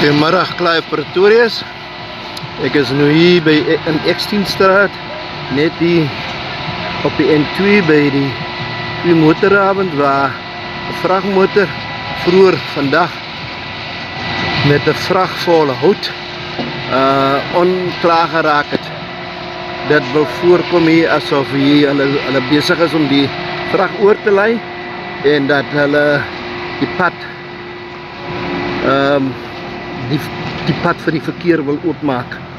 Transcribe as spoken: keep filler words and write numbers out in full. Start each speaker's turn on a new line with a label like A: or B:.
A: Goedemiddag Clive Pretorius. Ek is nou hier by in Eksteenstraat, net hier op die N twee by die twee motoravond waar 'n vragmotor vroeër vandag met 'n vrag volle hout uh, onklaar geraak het. Dit wil voorkom hier asof hier hulle, hulle besig is om die vrag oor te lei en dat hulle die pad um, die, die pad vir die verkeer wil oopmaak.